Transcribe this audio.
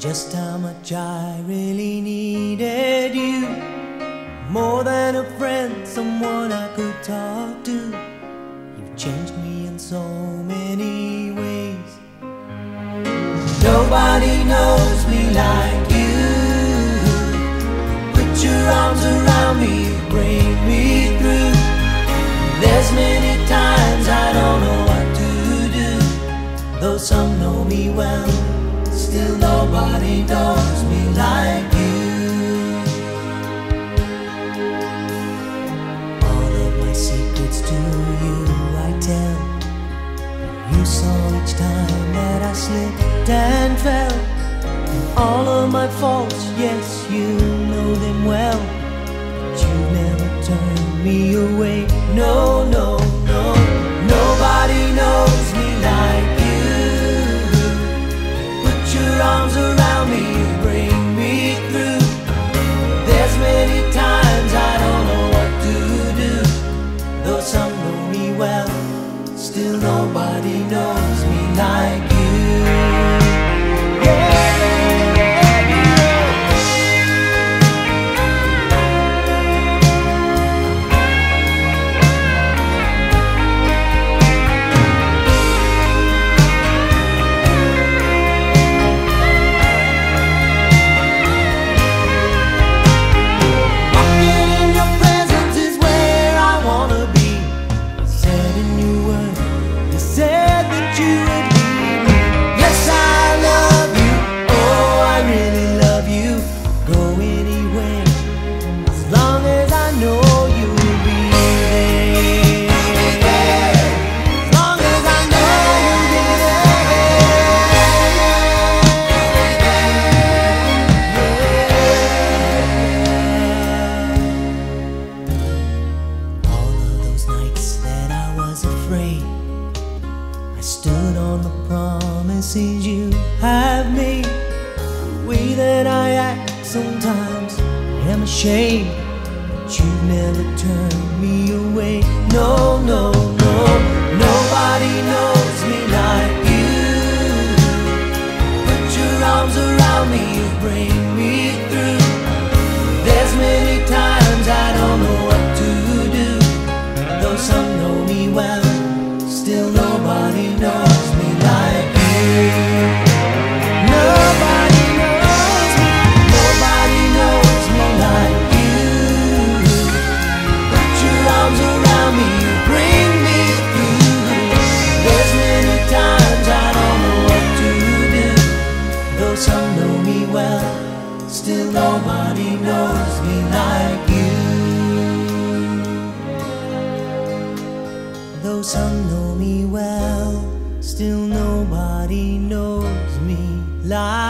just how much I really needed you. More than a friend, someone I could talk to. You've changed me in so many ways. Nobody knows me like you. Put your arms around me, you bring me through. There's many times I don't know what to do. Though some know me well, still nobody knows me like you. All of my secrets to you I tell. You saw each time that I slipped and fell. And all of my faults, yes, you know them well. But you've never turned me away. No, no, no. Nobody knows me like you. Put your arms around me, you bring me through. There's many times I don't know what to do. Though some know me well, still nobody knows me like you. I stood on the promises you have made. The way that I act sometimes I am ashamed, but you've never turned me away. No, no, no. Nobody knows me like you. Put your arms around me, you bring me through. There's many times I don't know what to do. Though some know me well, still nobody knows me like you. Nobody knows me, nobody knows me like you. Put your arms around me, you bring me through. There's many times I don't know what to do. Though some know me well, still nobody knows me like you. Though some know me well, still nobody knows me like